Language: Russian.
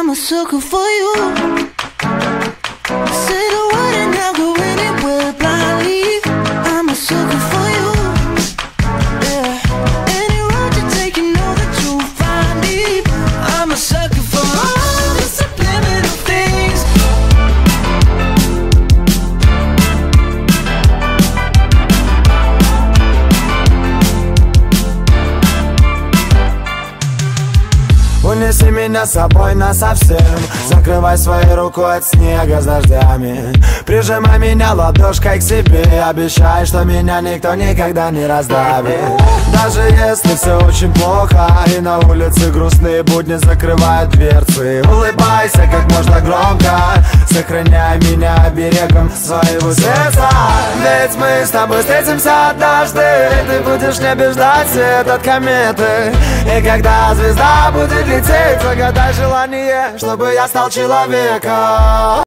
I'm a sucker for you. Say the word and I'll go anywhere blindly. I'm a sucker for you. Yeah. Any road you take, you know that you'll find me. I'm a sucker for all the subliminal things. Унеси меня с собой насовсем. Закрывай своей рукой от снега с дождями. Прижимай меня ладошкой к себе. Обещай, что меня никто никогда не раздавит. Даже если все очень плохо и на улице грустные будни закрывают дверцы, улыбайся как можно громко, сохраняй меня оберегом своего сердца. Ведь мы с тобой встретимся однажды. Ты будешь в небе ждать свет от кометы. И когда звезда будет лететь, загадай желание, чтобы я стал человеком.